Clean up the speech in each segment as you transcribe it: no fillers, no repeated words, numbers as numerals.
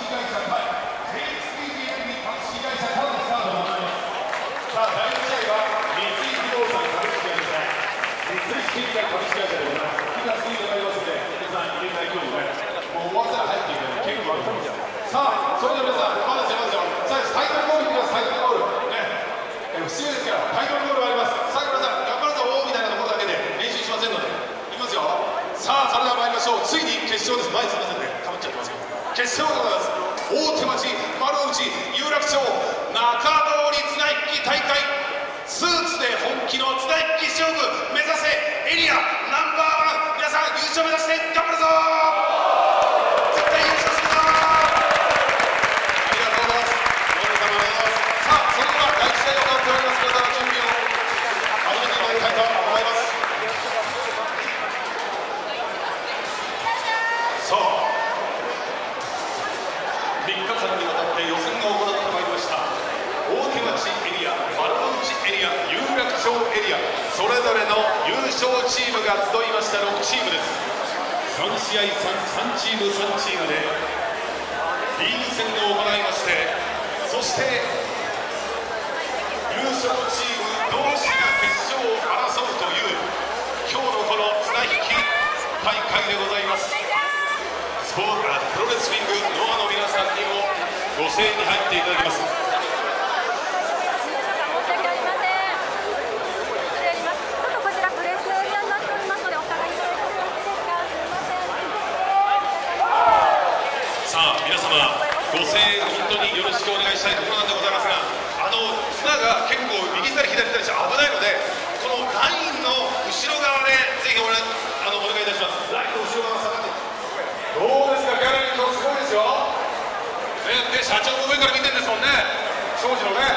会社対 JXPGL 株式会社からのスタートとなります。さあ、第1試合は三井不動産株式会社三菱建材株式会社でございます。いざ続いてまいりますので、皆さん入れたい競技ね、もう終わったら入っていくので結構あると思うんですよ。さあ、それでは皆さん、まだですよ、まだですよ。さあ、タイトルゴールいきます、タイトルゴールね。不思議ですから、タイトルゴールがあります。さあ、皆さん、頑張るぞみたいなところだけで練習しませんので、いきますよ。さあ、それでは参りましょう。ついに決勝です。前すみませんね、かぶっちゃってますよ。決勝でございます。大手町、丸の内、有楽町、中通り綱引き大会。スーツで本気の綱引き勝負目指せエリアナンバーワン。皆さん、優勝目指して頑張るぞ。絶対優勝するぞ。ありがとうございます。皆様ありがとうございます。さあ、それでは第1試合を行っております。皆さんの準備を始めていただきたいと思います。さあ、3日間にわたって予選を行ってまいりました。大手町エリア、丸の内エリア、有楽町エリア、それぞれの優勝チームが集いました6チームです。3試合 3チーム3チームでリーグ戦を行いまして、そして優勝チーム同士が決勝を争うという今日のこの綱引き大会でございます。プロレスリングノアの皆さんにもご声援に入っていただきます。さあ、皆様ご声援本当によろしくお願いしたいところなんでございますが、綱が結構右左左左して危ないので、このラインの後ろ側でぜひお願いいたします。ラインの後ろ側下がってどうですか、ギャラリー今日すごいですよ、ね、で社長も上から見てるんですもんね、庄司のね、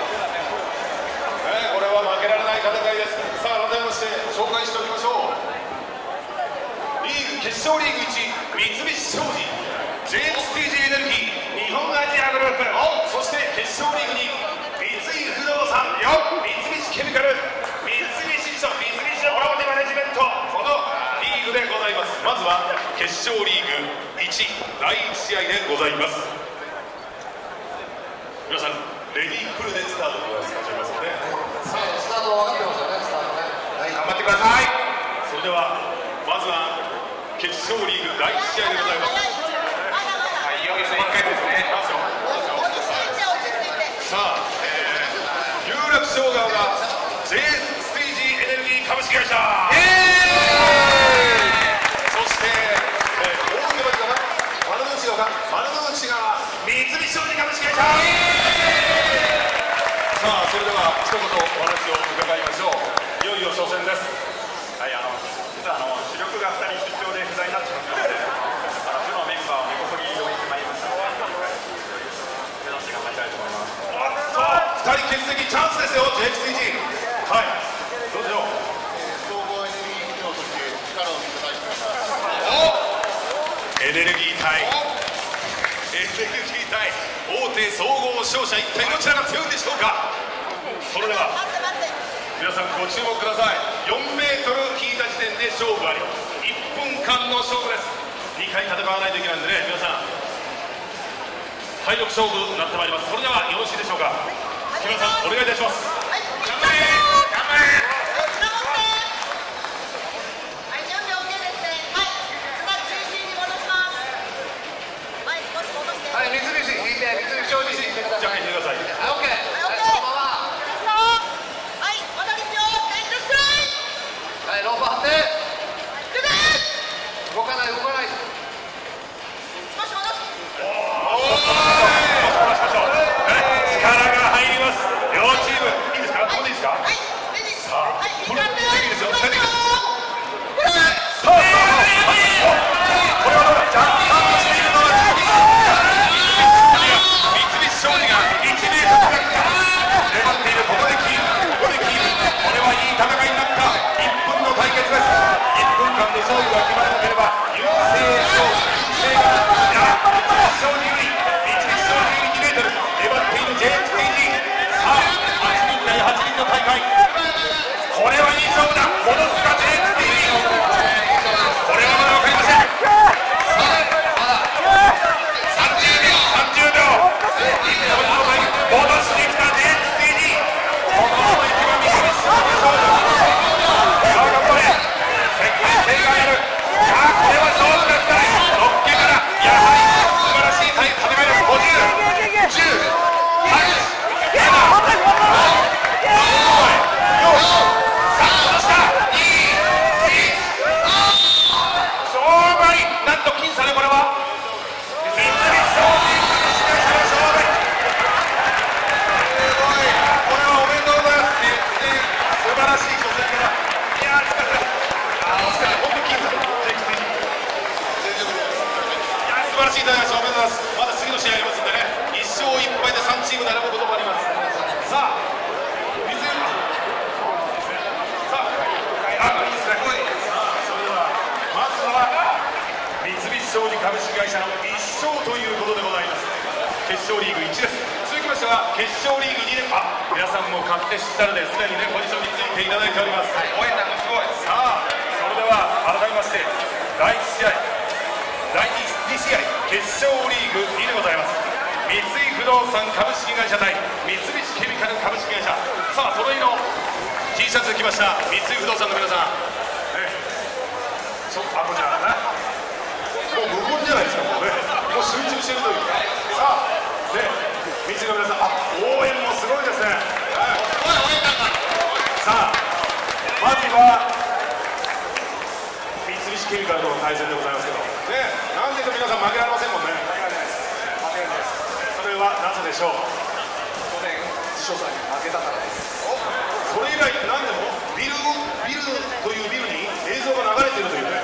これは負けられない戦いです。さあ、改めまして紹介しておきましょう。リーグ決勝リーグ1、三菱商事、 JXPG エネルギー、日本アジアグループ、そして決勝リーグに三井不動産、三菱ケミカル、三菱地所、三菱プロパティマネジメント、このリーグでございます。まずは決勝リーグ1、第1試合でございます。皆さんレディーフルでスタートでございますので、 さあ、スタート分かってますよね、スタートね、はい、 頑張ってください。それではまずは決勝リーグ第1試合でございます。いよいよ1回ですね。さあ、有楽町側が JXPG エネルギー株式会社、そして大手町側丸の内側三菱商事株式会社。さあ、それでは一言お話を伺いましょう。いよいよ初戦です。 はい、実は主力が2人出張で不在になってしまったので、部のメンバーを根こそぎ置いてまいりましたので、目指して頑張りたいと思います。 さあ、2人欠席チャンスですよ、JXPG。はい、どうでしょう。 総合エネルギー機能として力を見せたいと思います。 エネルギー対大手総合商社、一体どちらが強いんでしょうか。それでは皆さんご注目ください。4メートル引いた時点で勝負あり、1分間の勝負です。2回戦わないといけないんでね、皆さん体力勝負になってまいります。それではよろしいでしょうか。木村さん、お願いいたします。頑張れ頑張れ。 はい、三菱引いて、三菱商事引いてください。 じゃあ引いてください。 はい、オッケー。はい、そのまま。 はい、まだですよ。 はい、ロープ張って。動かない、動かない。 少し戻す。 力が入ります。両チームいいですか。ここでいいですか。 はい、 さあ、 はい、 これいいですよ。 はい、 さあ、これはどうだ。若干しているのは三菱商しいただきました。おめでとうございます。まだ次の試合ありますんでね、1勝1敗で3チーム並ぶこともあります。さあ、水さあ、いいですね。それではまずは三菱商事株式会社の1勝ということでございます。決勝リーグ1です。続きましては決勝リーグ2連覇、皆さんも勝手知ったるですでにねポジションについていただいております。応援団がすごい。さあ、それでは改めまして第1試合第2試合決勝リーグ2でございます。三井不動産株式会社対三菱ケミカル株式会社。さあ、揃いの T シャツで来ました三井不動産の皆さん、ちょっとこちらなもう無言じゃないですか。もうね、もう集中してるという。さあ、ね、三井の皆さん、応援もすごいですね。さあ、まずは三菱ケミカルとの対戦でございますけど、ね、なんでと皆さん負けられませんもんね。それはなぜでしょう。 去年自称さんに負けたからです。 それ以来何でもビルというビルに映像が流れているというね。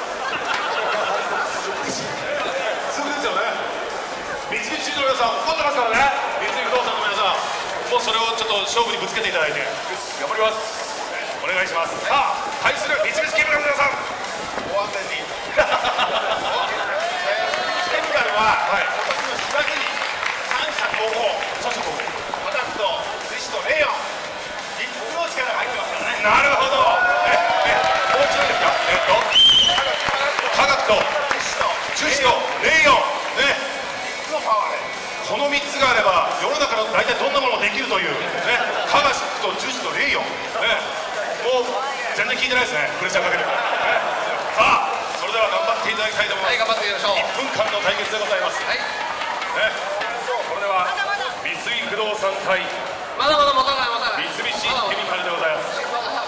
すぐですよね。三菱地の皆さん怒ってますからね。三井不動産の皆さん、もうそれをちょっと勝負にぶつけていただいて頑張ります。お願いします。さあ、対する三菱ケミカルの皆さん、 ご安全に。 ケミカルは、今年の4月に三者統合、 パタクト、樹脂とレイヨン、3つの力が入ってますからね。 なるほど。もう一度いいですか。科学と樹脂とレイヨン、ね、 3つのパワーで。 この3つがあれば世の中の大体どんなものもできるという、ね、科学と樹脂とレイヨン、ね、もう全然聞いてないですね、プレッシャーかけて、ね、さあ、それでは頑張っていただきたいと思います。 頑張ってみましょう。 1分間の対決でございます、ね、それでは三井不動産対まだまだ持たない持たない。 三菱ケミカルでございます。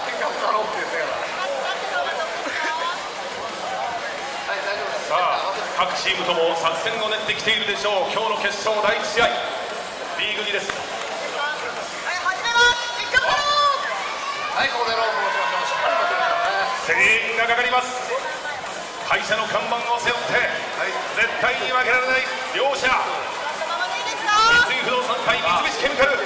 さあ、各チームとも作戦を練ってきているでしょう。今日の決勝第1試合リーグ2です。 はい、ここでロープをしましょう。しっかり持ってみましょうね。 声援がかかります。会社の看板を背負って、絶対に負けられない両者、三井不動産対三菱ケミカル。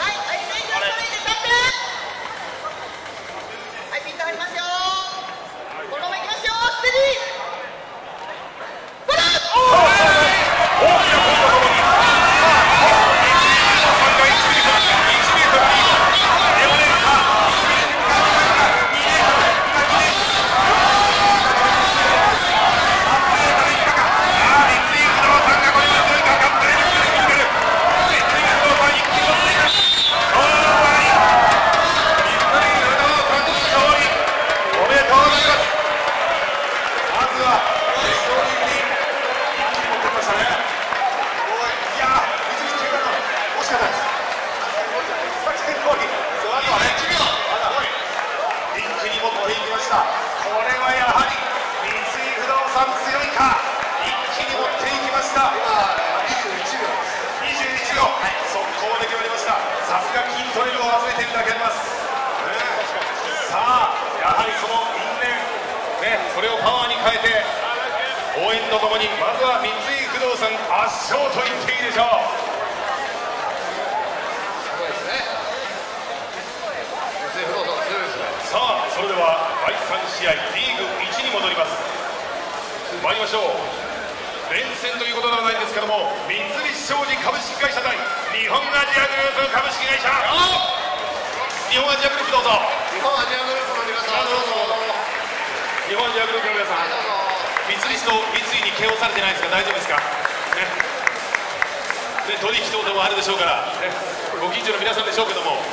それをパワーに変えて応援とともにまずは三井不動産圧勝と言っていいでしょう。 すごいですね。三井不動産強いですね。 さあ、それでは第3試合リーグ1に戻ります。参りましょう。連戦ということではないんですけども、三菱商事株式会社対日本アジアグループ株式会社。日本アジアグループどうぞ。 日本アジアグループの皆さんどうぞ。 日本アジアグループの皆さん、三菱と三井に KO されてないですか。大丈夫ですか、ね、取引等でもあるでしょうから、ね、ご近所の皆さんでしょうけども、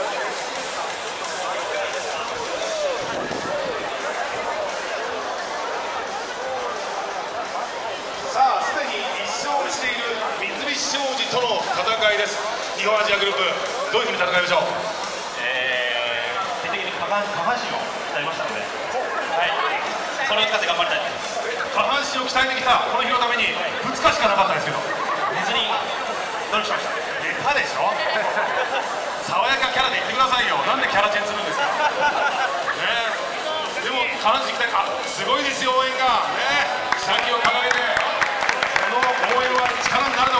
さあ、すでに1勝している三菱商事との戦いです。日本アジアグループ、どういうふうに戦いましょう。 基本的に下半身を鍛えましたので、それを使って頑張りたいです。 下半身を鍛えてきたこの日のために2日しかなかったですけど、 別に努力しました。 下手でしょ爽やかキャラで言ってくださいよ。なんでキャラチェンするんですか、ね、でも下半身鍛えて、すごいですよ、応援が、ね、射撃を掲げて、この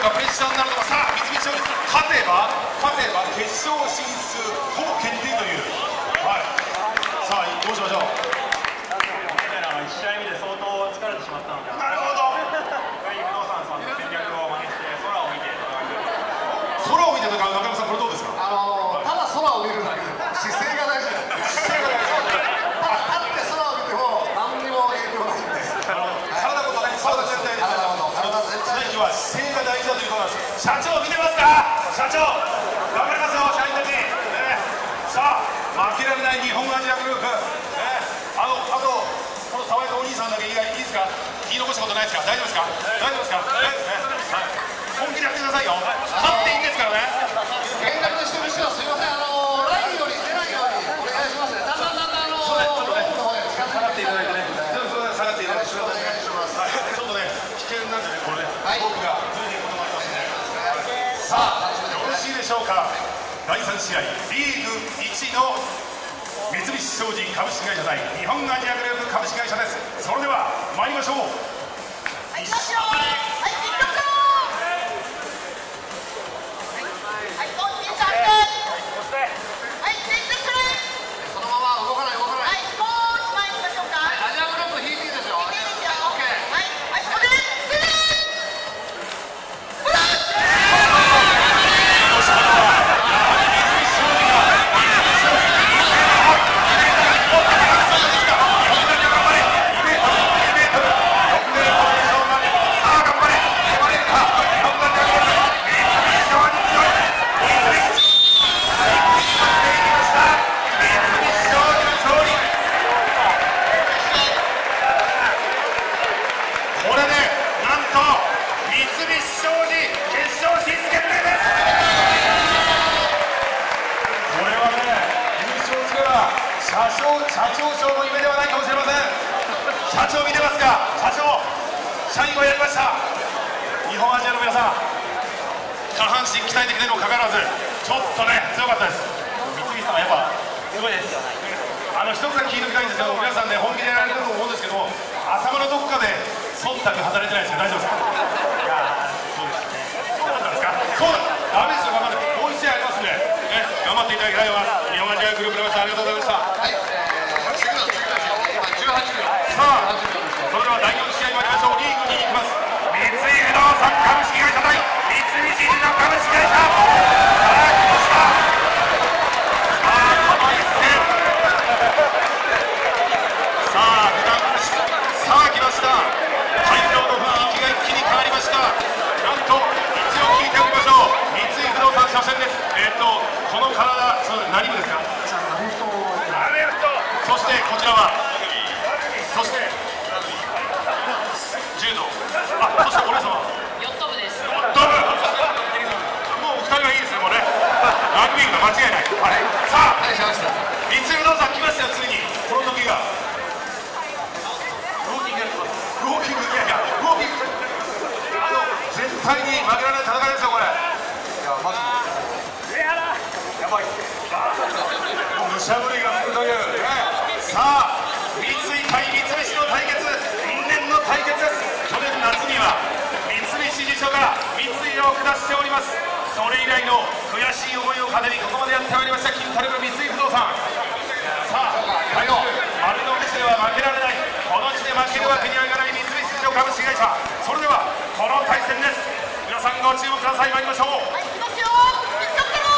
か、プレッシャーになるのか。さあ三菱商事勝てば決勝進出ほぼ決定という。はい、さあどうしましょう。 1試合目で相当疲れてしまったので、 なるほど。 不動産さんの戦略を真似して空を見て空を見てとか、中山さんこれどうですか。 ただ空を見るだけでも姿勢が大事なんで、姿勢が大事。ただ立って空を見ても何にも影響ないんで。 体ごとね、体全体で。 体全体常には姿勢が大事だということなんです。社長見てますか。社長頑張りますよ、社員たち。さあ負けられない日本アジアグループ。あとこの爽やかお兄さんだけ以外いいですか。言い残したことないですか。大丈夫ですか。大丈夫ですか。本気でやってくださいよ。勝っていいんですからね。 見学してる人はすいません、ラインより出ないようにお願いしますね。だんだんロープの方へ近づいていただいてね。 下がっていただいて、お願いします。ちょっとね危険なんでね、これね、僕がずれていくこともありますね。さあよろしいでしょうか。第3試合リーグ1の三菱商事株式会社対日本アジアグループ株式会社です。それでは参りましょう。 はい、行きますよ。はい、行きますよ。はい、どうぞ、皆さん。はい、全力スレー。 そのまま動かない。 はい、少し前に行きましょうか。 アジアグループ引いていいですよ。 いいですよ。 オッケー。 はい、はい、そこで、スレー。ブラッシュ。 社長賞の夢ではないかもしれません。社長見てますか。社長社員をやりました。日本アジアの皆さん、下半身鍛えてきてるにもかかわらずちょっとね強かったです。三菱さんはやっぱすごいです。一つだけ聞いておきたいんですけど、皆さんね本気でやられてると思うんですけど、頭のどこかで忖度働いてないですよ。大丈夫ですか。いやそうですね。そうだったんですか。そうだ、ダメですよ。頑張ってもう一試合ありますんで、頑張っていただきたいと思います。日本アジアグループの皆さんありがとうございました。 はい、今18秒。 さあそれでは第4試合参りましょう。リーグ2に行きます。三井不動産株式会社対三菱地所株式会社。さあ来ました。会場の雰囲気が一気に変わりました。なんと一応聞いておきましょう。三井不動産初戦です。この体、何部ですか。そしてこちらは、そして柔道、そしてお姉様ヨット部です。 ヨット部。もうお二人はいいですね。もうねラグビー部だ、間違いない。さあ三井不動産来ましたよ、ついに。この時がウォーキングやってます。ウォーキング、いやいやウォーキング、絶対に負けられない戦いですよこれ。いやマジでやばいっす。もう武者ぶりが吹くというね。さあ三井対三菱の対決、因縁の対決です。去年夏には三菱地所が三井を下しております。それ以来の悔しい思いを糧にここまでやってまいりました、金タルブ三井不動産。さあ丸の内では負けられない、この地で負けるわけにはいかない三菱地所株式会社。それではこの対戦です。皆さんご注目ください。参りましょう。 はい、行きますよ。行っちゃってる。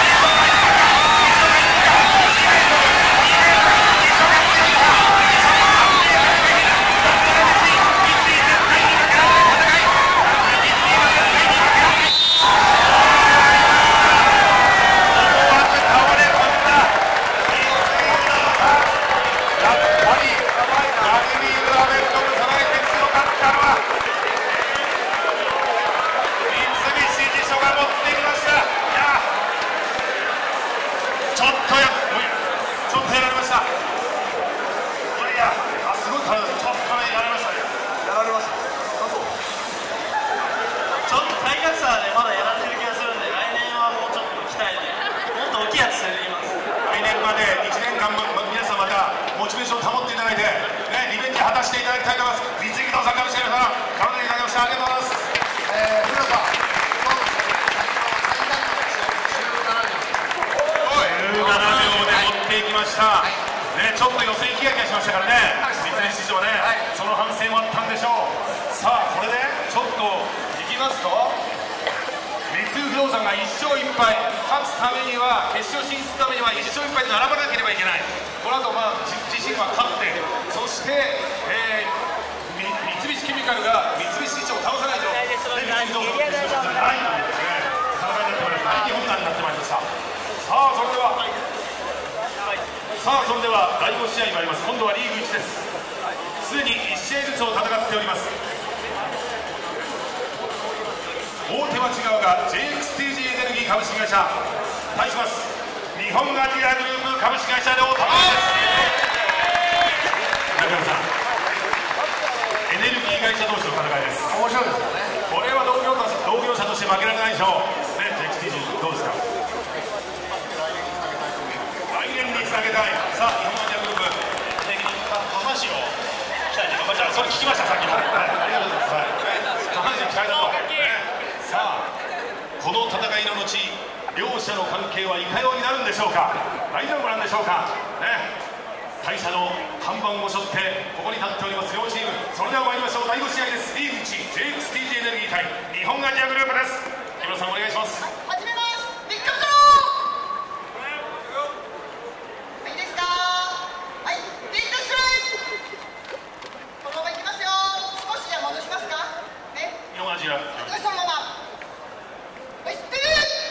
さ 1年間も皆さんまたモチベーションを保っていただいて、ね、リベンジ果たしていただきたいと思います。三井不動産株式会社の体にいただきました。ありがとうございます。 古田さん、 17秒で持っていきました、ね、ちょっと予選ヒヤヒヤしましたからね、三菱市場ね、その反省もあったんでしょう。さあこれでちょっといきますと、三井不動産が1勝1敗、勝つためには、決勝進出のためには1勝1敗で並ばなければいけない。この後、自身は勝って、そして、三菱ケミカルが三菱市場を倒さないと、三井不動産の決勝進出がないというですね、戦いになってまいりました。大本番になってまいりました。さあそれでは第5試合参ります。今度はリーグ1です。すでに1試合ずつを戦っております。大手町側が JXTG エネルギー株式会社、対します日本アジアグループ株式会社でお互いです。中山さん、エネルギー会社同士の戦いです。 面白いですよね。 これは同業者として負けられないでしょうね。 JXTG どうですか。来年につなげたい。さあ日本アジアグループ下半身を鍛えて頑張りたい。 それ聞きましたさっきも、ありがとうございます。下半身鍛えたと、さあこの戦いの後、両者の関係はいかようになるんでしょうか。大丈夫なんでしょうかね。会社の看板を背負ってここに立っております両チーム。それでは参りましょう。第5試合です。リーグ1 JXTG エネルギー対日本アジアグループです。木村さんお願いします。 始めます。ビッグドロー。いいですか。はい、ビッグストライク。このままいきますよ。少しじゃ戻しますかね。 日本アジア、 そのまま。はい、ステー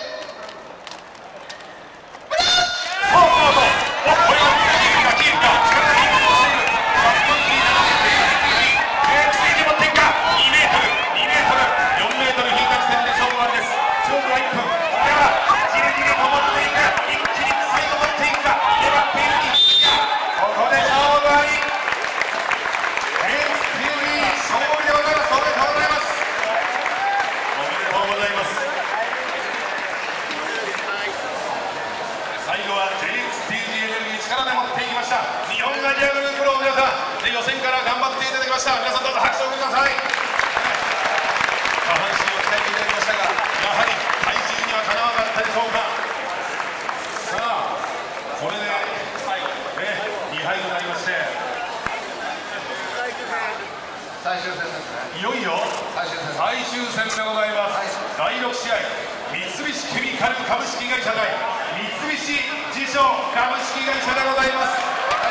予選から頑張っていただきました。皆さんどうぞ拍手をください。下半身を鍛えていただきましたが、やはり体重にはかなわなかったでしょうか。さあこれで、2敗となりまして、 最終戦ですね。 いよいよ最終戦でございます。第6試合、三菱ケミカル株式会社対三菱地所株式会社でございます。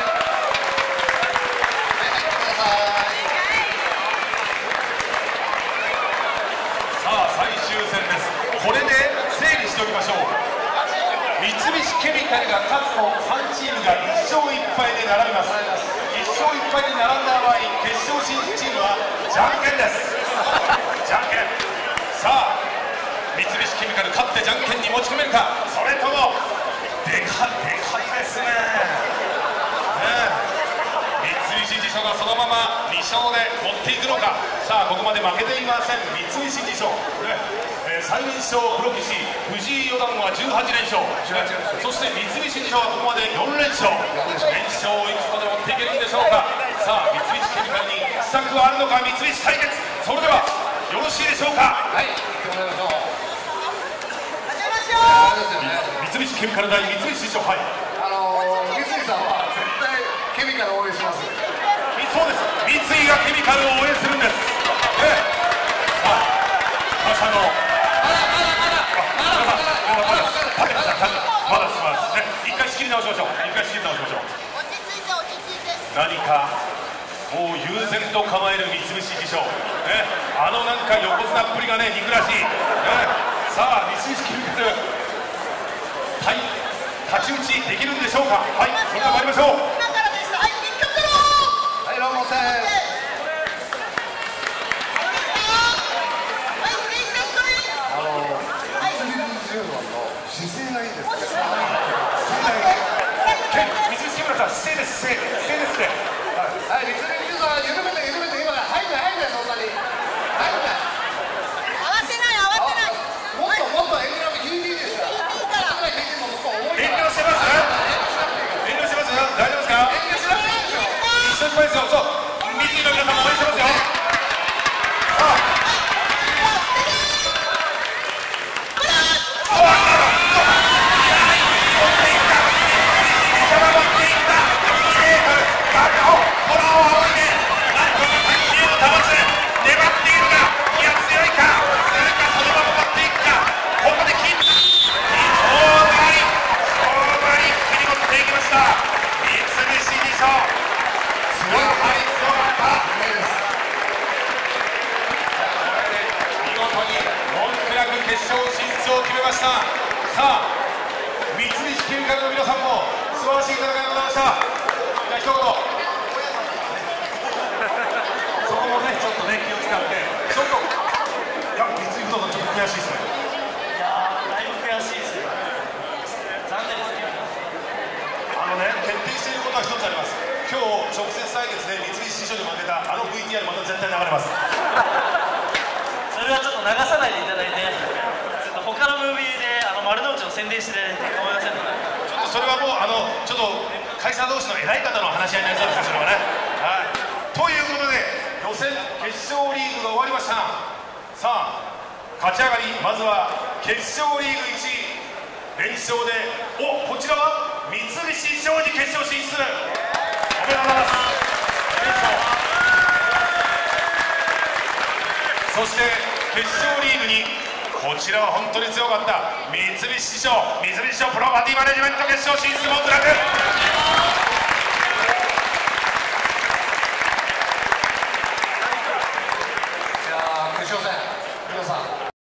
最終戦です。これで整理しておきましょう。三菱ケミカルが勝つと3チームが1勝1敗で並びます。1勝1敗で並んだ場合、決勝進出チームはじゃんけんです。じゃんけん。さあ三菱ケミカル勝ってじゃんけんに持ち込めるか、それともでかいですね。三菱地所がそのまま2勝で持っていくのか。さあここまで負けていません三菱地所、最年少プロ棋士藤井四段は18連勝、そして三菱地所はここまで4連勝。連勝をいくつまで持っていけるんでしょうか。さあ三菱ケミカルに秘策はあるのか。三菱対決、それではよろしいでしょうか。 はい、行ってもらいましょう。 始めましょう。 三菱ケミカル対三菱地所、はい、 三井さんは絶対ケミカル応援します。 そうです。三井がケミカルを応援するんです。さあ他社のまだしますね。一回仕切り直しましょう。一回仕切り直しましょう。 落ち着いて落ち着いて。 何かもう悠然と構える三菱地所、なんか横綱っぷりがね憎らしい、さあ三菱ケミカル対太刀打ちできるんでしょうか。はい、それでは参りましょう。 今からです。はい、ビッグドロー。 はい、ロンモセン。姿勢がいいですね。 三菱ケミカルさん、姿勢です、姿勢ですね。 はい、三菱さん、緩めて、今から入んない、そんなに。入んない。 慌てない。 もっと遠慮なく引いていいですから。 遠慮してます。遠慮決めました。さあ三菱球界の皆さんも素晴らしい戦いでございました。じゃあ一言そこもねちょっとね気を使ってちょっといや三井不動産ちょっと悔しいですね。 いやーだいぶ悔しいですよ。残念ですね。 決定していることは一つあります。今日直接対決で三菱地所に負けたあの VTR また絶対流れます。 それはちょっと流さないでいただいて、ちょっと他のムービーで丸の内を宣伝して構いませんので、 ちょっとそれはもうちょっと会社同士の偉い方の話し合いになりそうですね、それはね。はい、ということで予選決勝リーグが終わりました。さあ勝ち上がり、まずは決勝リーグ1位連勝でこちらは三菱商事決勝進出、おめでとうございます。そして決勝リーグにこちらは本当に強かった三菱地所プロパティマネジメント決勝進出もつなぐ。